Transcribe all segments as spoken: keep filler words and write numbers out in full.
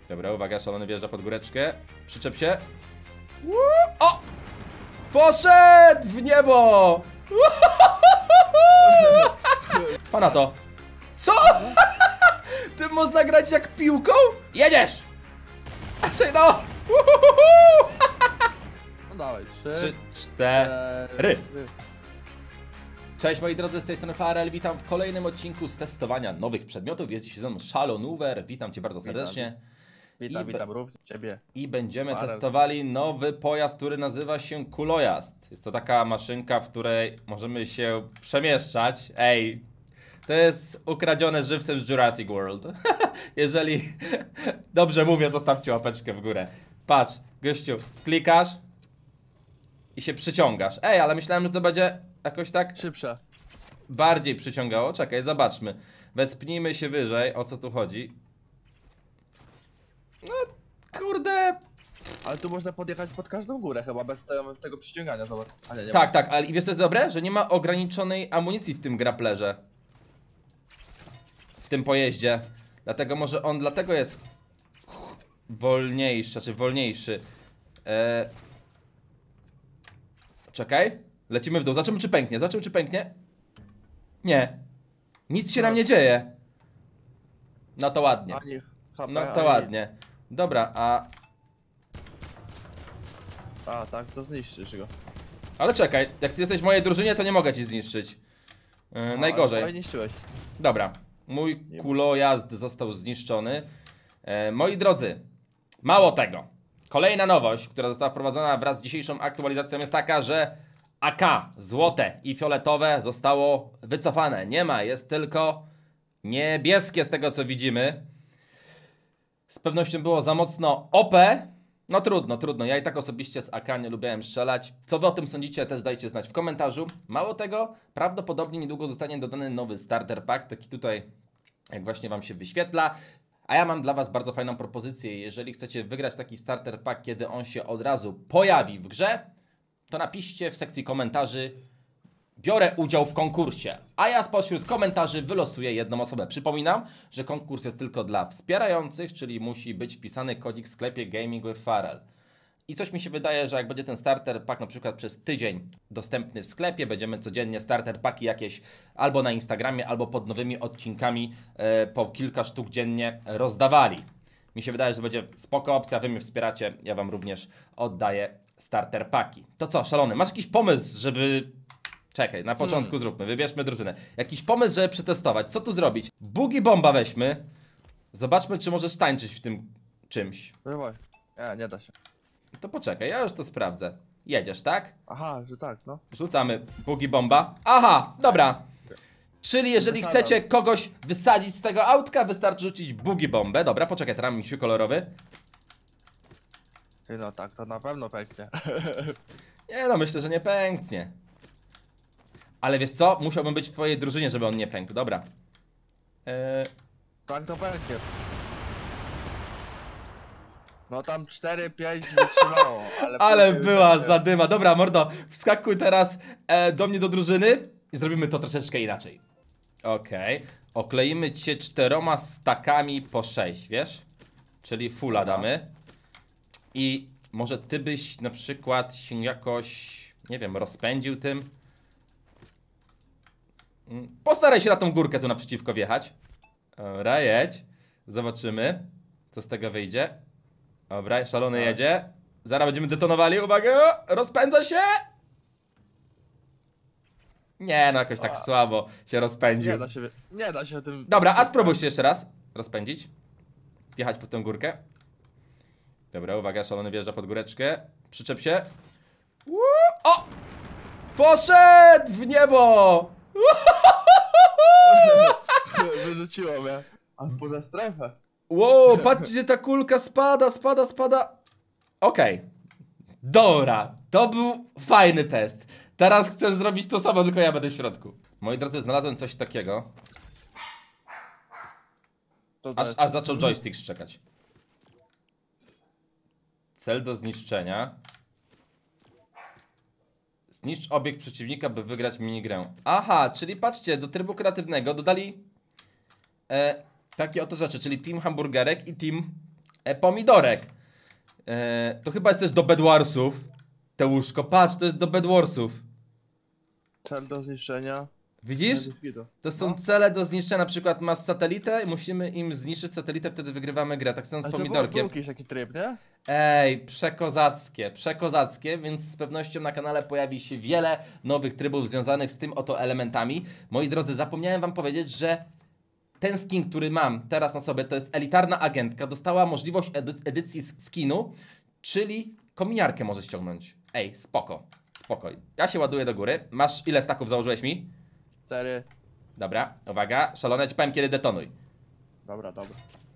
Dobra, uwaga, szalony wjeżdża pod góreczkę. Przyczep się. O! Poszedł w niebo! Pana to. Co? Tym można grać jak piłką? Jedziesz! Znaczy no! No dawaj, trzy, Trzy, cztery. Cześć moi drodzy, z tej strony Farel, witam w kolejnym odcinku z testowania nowych przedmiotów. Jest dzisiaj ze mną Szalonuwer, witam Cię bardzo serdecznie. Witam, I witam również Ciebie. I będziemy Farel. testowali nowy pojazd, który nazywa się Kulojazd. Jest to taka maszynka, w której możemy się przemieszczać. Ej, to jest ukradzione żywcem z Jurassic World. Jeżeli dobrze mówię, zostawcie łapeczkę w górę. Patrz, gościu, klikasz i się przyciągasz. Ej, ale myślałem, że to będzie jakoś tak Szybsze. bardziej przyciągało. Czekaj, zobaczmy. Wespnijmy się wyżej. O co tu chodzi? No, kurde. Ale tu można podjechać pod każdą górę chyba, bez tego, tego przyciągania, zobacz. A nie, nie Tak, ma. tak, ale i wiesz co jest dobre? Że nie ma ograniczonej amunicji w tym graplerze. W tym pojeździe. Dlatego może on dlatego jest wolniejszy, czy wolniejszy. Eee... Czekaj. Lecimy w dół. Zobaczymy czy pęknie. Zobaczymy czy pęknie. Nie. Nic się nam nie dzieje. No to ładnie. Ani H P, No to ani... ładnie. Dobra, a... A, tak, to zniszczysz go. Ale czekaj, jak ty jesteś w mojej drużynie, to nie mogę ci zniszczyć. Yy, No, najgorzej. ale niszczyłeś. Dobra, mój kulojazd został zniszczony. E, moi drodzy, mało tego. Kolejna nowość, która została wprowadzona wraz z dzisiejszą aktualizacją jest taka, że A K złote i fioletowe zostało wycofane. Nie ma, jest tylko niebieskie z tego co widzimy. Z pewnością było za mocno O P. No trudno, trudno. Ja i tak osobiście z A K nie lubiłem strzelać. Co wy o tym sądzicie, też dajcie znać w komentarzu. Mało tego, prawdopodobnie niedługo zostanie dodany nowy starter pack. Taki tutaj, jak właśnie wam się wyświetla. A ja mam dla was bardzo fajną propozycję. Jeżeli chcecie wygrać taki starter pack, kiedy on się od razu pojawi w grze, to napiszcie w sekcji komentarzy: biorę udział w konkursie, a ja spośród komentarzy wylosuję jedną osobę. Przypominam, że konkurs jest tylko dla wspierających, czyli musi być wpisany kodzik w sklepie Gaming with Farel. I coś mi się wydaje, że jak będzie ten starter pack na przykład przez tydzień dostępny w sklepie, będziemy codziennie starter packi jakieś albo na Instagramie, albo pod nowymi odcinkami e, po kilka sztuk dziennie rozdawali. Mi się wydaje, że będzie spoko opcja, wy mnie wspieracie, ja wam również oddaję starter packi. To co, Szalony, masz jakiś pomysł, żeby... Czekaj, na początku hmm. zróbmy, wybierzmy drużynę. Jakiś pomysł, żeby przetestować, co tu zrobić? Boogie bomba weźmy. Zobaczmy, czy możesz tańczyć w tym czymś. Dawaj. Nie, nie da się. To poczekaj, ja już to sprawdzę. Jedziesz, tak? Aha, że tak, no. Rzucamy boogie bomba. Aha, dobra. Czyli jeżeli Wysadzam. chcecie kogoś wysadzić z tego autka, wystarczy rzucić boogie bombę. Dobra, poczekaj, teraz misiu kolorowy. Ty, no tak, to na pewno pęknie. Nie no, myślę, że nie pęknie. Ale wiesz co? Musiałbym być w twojej drużynie, żeby on nie pękł. Dobra. Eee... Tak to pęknie. No tam cztery pięć wytrzymało, ale... Ale później była już- zadyma. Dobra, mordo, wskakuj teraz e, do mnie do drużyny i zrobimy to troszeczkę inaczej. Okej. Okay. Okleimy cię czteroma stakami po sześć, wiesz? Czyli fulla damy. I może ty byś na przykład się jakoś, nie wiem, rozpędził tym. Postaraj się na tą górkę tu naprzeciwko wjechać. Dobra, jedź. Zobaczymy, co z tego wyjdzie. Dobra, szalony jedzie. Zaraz będziemy detonowali, uwaga, rozpędza się. Nie no, jakoś tak A. słabo się rozpędził. Nie da się, nie da się tym... Dobra, a spróbuj się jeszcze raz rozpędzić. Wjechać pod tę górkę. Dobra, uwaga, szalony wjeżdża pod góreczkę. Przyczep się. Uuu, o! Poszedł w niebo! Wyrzuciło mnie. A poza strefę. Wow, patrzcie, ta kulka spada, spada, spada. Okej. Okay. Dobra, to był fajny test. Teraz chcę zrobić to samo, tylko ja będę w środku. Moi drodzy, znalazłem coś takiego. To Aż, jest... aż zaczął joystick szczekać. Cel do zniszczenia. Zniszcz obiekt przeciwnika, by wygrać minigrę. Aha, czyli patrzcie, do trybu kreatywnego dodali e, takie oto rzeczy, czyli team hamburgerek i team e, pomidorek. E, to chyba jest też do Bedwarsów. Te łóżko, patrz, to jest do Bedwarsów. Cel do zniszczenia. Widzisz? To są No. cele do zniszczenia, na przykład masz satelitę i musimy im zniszczyć satelitę, wtedy wygrywamy grę, tak samo z Ale to był, pomidorkiem. był jakiś taki tryb, nie? Ej, przekozackie, przekozackie, więc z pewnością na kanale pojawi się wiele nowych trybów związanych z tym oto elementami. Moi drodzy, zapomniałem wam powiedzieć, że ten skin, który mam teraz na sobie, to jest elitarna agentka, dostała możliwość edy edycji skinu, czyli kominiarkę może ściągnąć. Ej, spoko, spoko. Ja się ładuję do góry. Masz ile staków założyłeś mi? Cztery. Dobra, uwaga, szalone ci powiem kiedy detonuj. Dobra, dobra.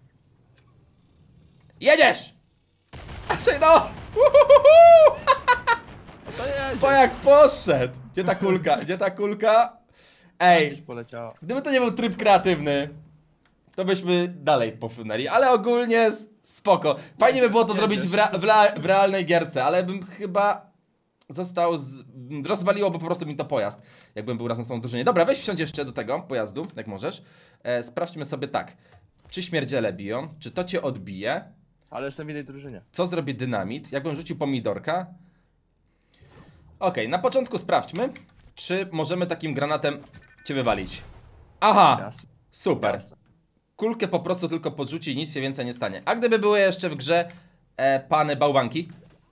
Jedziesz! Znaczy no! Uhuhuhu! No to jedzie. Bo jak poszedł! Gdzie ta kulka? Gdzie ta kulka? Ej, Gdzieś poleciała. gdyby to nie był tryb kreatywny, to byśmy dalej posunęli, ale ogólnie spoko. Fajnie by było to zrobić w, rea w, rea w realnej gierce, ale bym chyba został z... rozwaliłoby po prostu mi to pojazd, jakbym był razem z tą drużynie. Dobra, weź wsiądź jeszcze do tego pojazdu, jak możesz. E, sprawdźmy sobie tak, czy śmierdziele biją, czy to cię odbije, Ale jestem w innej drużynie. co zrobi dynamit, jakbym rzucił pomidorka. Okej, na początku sprawdźmy, czy możemy takim granatem cię wywalić. Aha, Jasne. super. Jasne. Kulkę po prostu tylko podrzuci i nic się więcej nie stanie. A gdyby były jeszcze w grze e, pany bałwanki?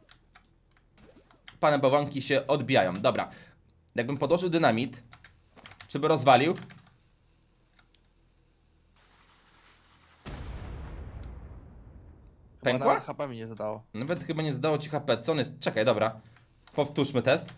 Pany bałwanki się odbijają. Dobra. Jakbym podłożył dynamit, czy by rozwalił? Chyba Pękła? nawet H P mi nie zadało. Nawet chyba nie zdało ci H P. Co on jest? Czekaj, dobra. Powtórzmy test.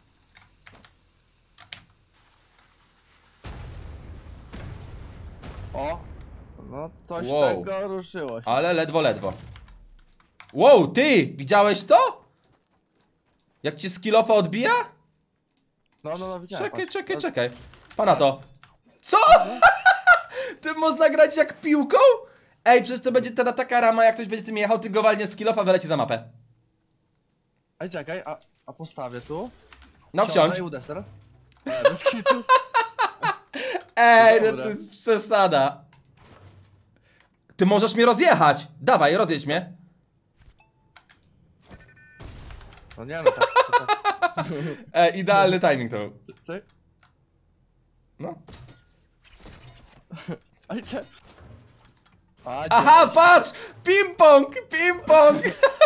O! No coś Wow. tego ruszyło się. Ale ledwo, ledwo. Wow, ty! Widziałeś to? Jak ci skillofa odbija? No, no, no, widziałem. Czekaj, patrz. czekaj, No, czekaj. Pana to. Co? Tym można grać jak piłką? Ej, przecież to będzie teraz taka rama, jak ktoś będzie tym jechał, ty go walnie z killofa, wyleci za mapę. Ej, czekaj, a, a postawię tu. No wsiądź. Daj uderz teraz. E, bez kitu. Ej, no Dobra. to jest przesada. Ty możesz mnie rozjechać. Dawaj, rozjedź mnie. No nie no, tak. to tak. Ej, idealny timing to był. Czekaj. No. Ej, czekaj. A, Aha, dziewięć. patrz! Ping-pong! Ping-pong!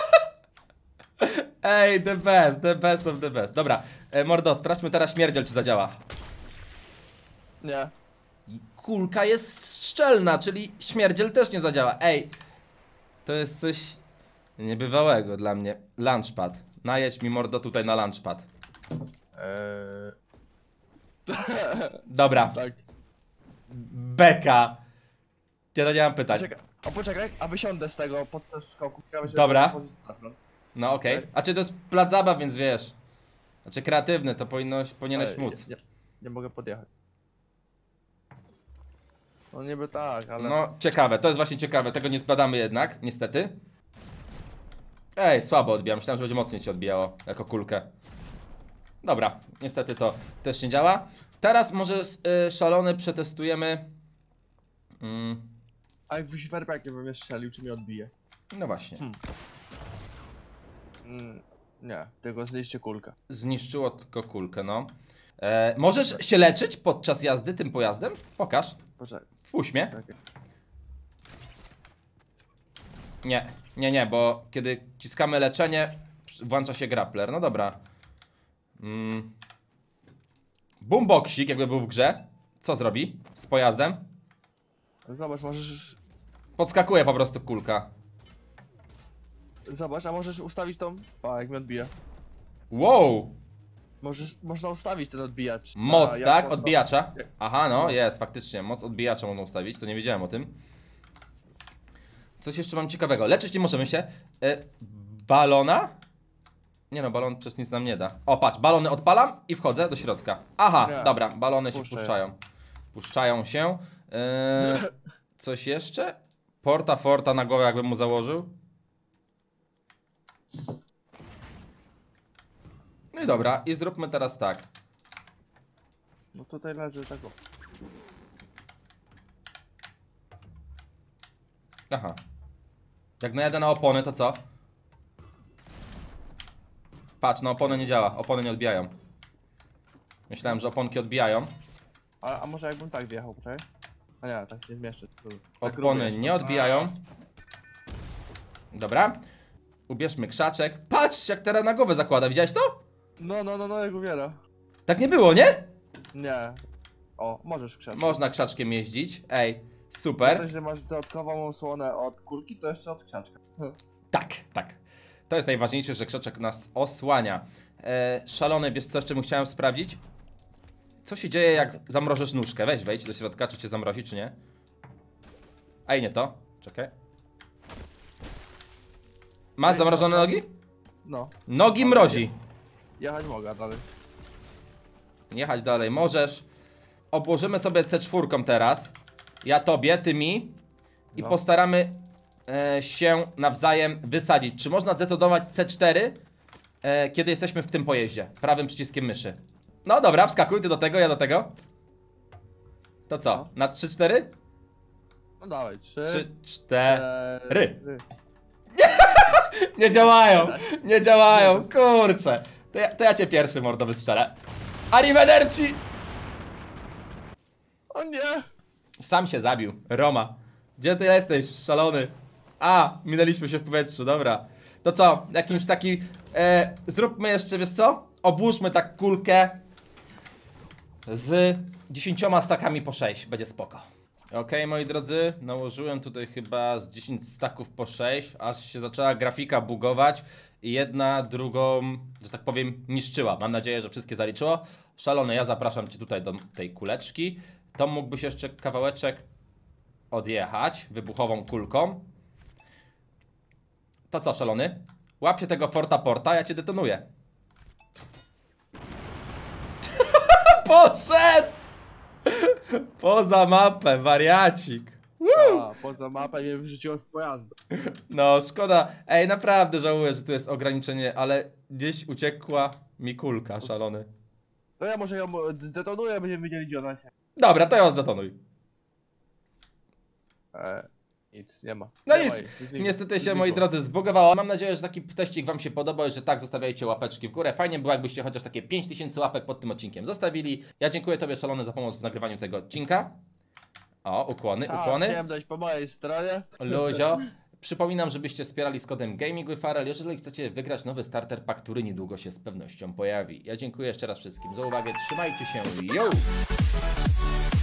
Ej, the best, the best of the best. Dobra, e, mordo, sprawdźmy teraz śmierdziel, czy zadziała. Nie. I kulka jest szczelna, czyli śmierdziel też nie zadziała. Ej, to jest coś niebywałego dla mnie. Launchpad. Najedź mi, mordo, tutaj na launchpad. Eee... Dobra, tak. beka. Ja nie mam pytań. Czekaj. O, poczekaj, a wysiądę z tego podczas skoku. Ciekawe, żeby Dobra. otworzyć smartfon. No okej. Tak. A czy to jest plac zabaw, więc wiesz. Znaczy kreatywny, to powinno, powinieneś Ej, móc. Nie, nie, nie mogę podjechać. No niby tak, ale... No, ciekawe, to jest właśnie ciekawe, tego nie zbadamy jednak, niestety. Ej, słabo odbija, myślałem, że będzie mocniej się odbijało, jako kulkę. Dobra, niestety to też nie działa. Teraz może y, szalony przetestujemy. Mm, A jak wyśwerpiakiem bym mnie strzelił, czy mnie odbije? no właśnie, Hmm. Mm, nie, tylko zliście kulkę. zniszczyło tylko kulkę, no. E, możesz się leczyć podczas jazdy tym pojazdem? Pokaż, Poczekaj, wpuść mnie. czekaj. Nie, nie, nie, bo kiedy ciskamy leczenie, włącza się grappler. No dobra. Mm. Boomboxik, jakby był w grze. Co zrobi z pojazdem? Zobacz, możesz... Podskakuje po prostu kulka. Zobacz, a możesz ustawić tą... A, jak mnie odbija. Wow! Możesz, można ustawić ten odbijacz. Moc, A, jak tak? mocno- Odbijacza. Aha, no No. jest, faktycznie. Moc odbijacza można ustawić, to nie wiedziałem o tym. Coś jeszcze mam ciekawego. Leczyć nie możemy się. E, balona? Nie no, balon przecież nic nam nie da. O, patrz, balony odpalam i wchodzę do środka. Aha, Nie. dobra, balony się Puszczaj. puszczają. Puszczają się. E, coś jeszcze? Porta forta na głowę jakbym mu założył. No i dobra, i zróbmy teraz tak. No tutaj leży tego. Aha. Jak najadę na opony, to co? Patrz, no opony nie działa, opony nie odbijają. Myślałem, że oponki odbijają. A, a może jakbym tak wjechał, poczekaj? A nie, tak nie zmieszczę. To- tak Opony grubo nie jest. odbijają. Dobra. Ubierzmy krzaczek. Patrz, jak teraz na głowę zakłada, widziałeś to? No, no, no, no, jak uwiera. Tak nie było, nie? Nie. O, możesz krzyczeć. Można krzaczkiem jeździć. Ej, To, super. że masz dodatkową osłonę od kulki, to jeszcze od krzaczka. Tak, tak. To jest najważniejsze, że krzaczek nas osłania. E, szalony, wiesz co, jeszcze bym chciałem sprawdzić? Co się dzieje, jak zamrożysz nóżkę? Weź, wejdź do środka, czy cię zamrozi, czy nie? A i nie to. Czekaj. Masz zamrożone nogi? No, Nogi mrozi. jechać mogę dalej. Jechać dalej możesz. Obłożymy sobie C cztery teraz. Ja tobie, ty mi. I No. postaramy e, się nawzajem wysadzić. Czy można zdecydować C cztery, e, kiedy jesteśmy w tym pojeździe? Prawym przyciskiem myszy. No dobra, wskakuj ty do tego, ja do tego. To co? No. Na trzy cztery? No dawaj, trzy, trzy cztery. cztery. Nie działają, nie działają, kurczę. To ja, to ja cię pierwszy, mordo, wystrzelę. Arrivederci! O nie! Sam się zabił. Roma. Gdzie ty jesteś, szalony? A, minęliśmy się w powietrzu, dobra. To co? Jakimś taki... E, zróbmy jeszcze, wiesz co? Obłóżmy tak kulkę z dziesięcioma stakami po sześć. Będzie spoko. Okej, moi drodzy, nałożyłem tutaj chyba z dziesięć staków po sześć, aż się zaczęła grafika bugować i jedna drugą, że tak powiem, niszczyła. Mam nadzieję, że wszystkie zaliczyło. Szalony, ja zapraszam cię tutaj do tej kuleczki. To mógłbyś jeszcze kawałeczek odjechać wybuchową kulką. To co, szalony? Łap się tego Forta Porta, ja cię detonuję. Poszedł! Poza mapę, wariacik. A, poza mapę mnie wyrzuciło z pojazdu. No, szkoda. Ej, naprawdę żałuję, że tu jest ograniczenie, ale gdzieś uciekła mi kulka, szalony. No ja może ją zdetonuję, będziemy wiedzieli, gdzie ona się. Dobra, to ją zdetonuj. Eee, nic, nie ma. No nie nic, ma jej, znikło, niestety się, znikło. moi drodzy, zbugowało. Mam nadzieję, że taki teścik wam się podobał i że tak, zostawiajcie łapeczki w górę. Fajnie było, jakbyście chociaż takie pięć tysięcy łapek pod tym odcinkiem zostawili. Ja dziękuję tobie, szalony, za pomoc w nagrywaniu tego odcinka. O, ukłony, A, ukłony. chciałem dojść po mojej stronie. Luzio. Przypominam, żebyście wspierali z kodem Gaming with Farel, jeżeli chcecie wygrać nowy starter pack, który niedługo się z pewnością pojawi. Ja dziękuję jeszcze raz wszystkim za uwagę. Trzymajcie się. Yo!